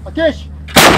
Ateş!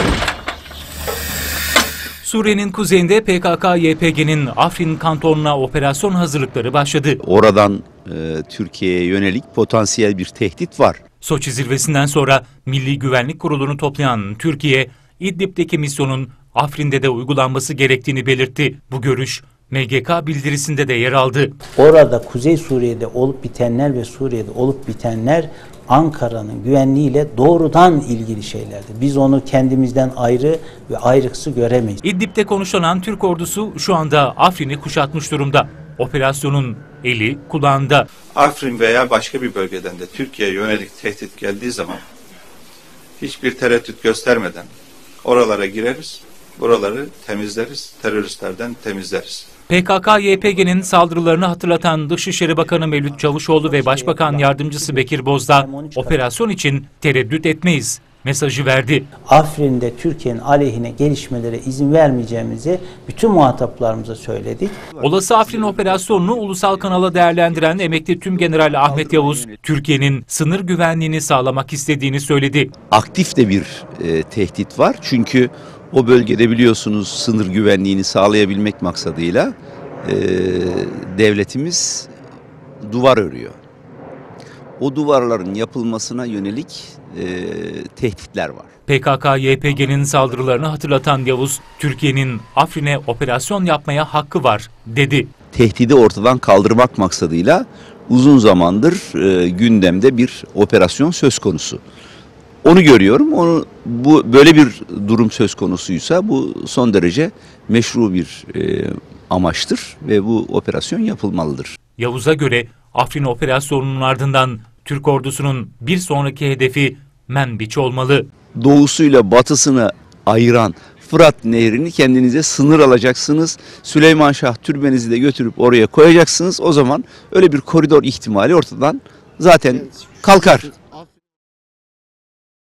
Suriye'nin kuzeyinde PKK-YPG'nin Afrin kantonuna operasyon hazırlıkları başladı. Oradan Türkiye'ye yönelik potansiyel bir tehdit var. Soçi zirvesinden sonra Milli Güvenlik Kurulu'nu toplayan Türkiye, İdlib'deki misyonun Afrin'de de uygulanması gerektiğini belirtti. Bu görüş MGK bildirisinde de yer aldı. Orada Kuzey Suriye'de olup bitenler ve Suriye'de olup bitenler Ankara'nın güvenliğiyle doğrudan ilgili şeylerdir. Biz onu kendimizden ayrı ve ayrıksı göremeyiz. İdlib'de konuşlanan Türk ordusu şu anda Afrin'i kuşatmış durumda. Operasyonun eli kulağında. Afrin veya başka bir bölgeden de Türkiye'ye yönelik tehdit geldiği zaman hiçbir tereddüt göstermeden oralara gireriz, buraları temizleriz, teröristlerden temizleriz. PKK-YPG'nin saldırılarını hatırlatan Dışişleri Bakanı Mevlüt Çavuşoğlu ve Başbakan Yardımcısı Bekir Bozdağ, operasyon için tereddüt etmeyiz mesajı verdi. Afrin'de Türkiye'nin aleyhine gelişmelere izin vermeyeceğimizi bütün muhataplarımıza söyledik. Olası Afrin operasyonunu ulusal kanala değerlendiren emekli Tümgeneral Ahmet Yavuz, Türkiye'nin sınır güvenliğini sağlamak istediğini söyledi. Aktif de bir tehdit var. Çünkü o bölgede biliyorsunuz sınır güvenliğini sağlayabilmek maksadıyla devletimiz duvar örüyor. O duvarların yapılmasına yönelik tehditler var. PKK-YPG'nin saldırılarını hatırlatan Yavuz, Türkiye'nin Afrin'e operasyon yapmaya hakkı var dedi. Tehdidi ortadan kaldırmak maksadıyla uzun zamandır gündemde bir operasyon söz konusu. Onu görüyorum. Böyle bir durum söz konusuysa bu son derece meşru bir amaçtır ve bu operasyon yapılmalıdır. Yavuz'a göre Afrin operasyonunun ardından Türk ordusunun bir sonraki hedefi Menbiç olmalı. Doğusuyla batısını ayıran Fırat Nehri'ni kendinize sınır alacaksınız. Süleymanşah türbenizi de götürüp oraya koyacaksınız. O zaman öyle bir koridor ihtimali ortadan zaten kalkar.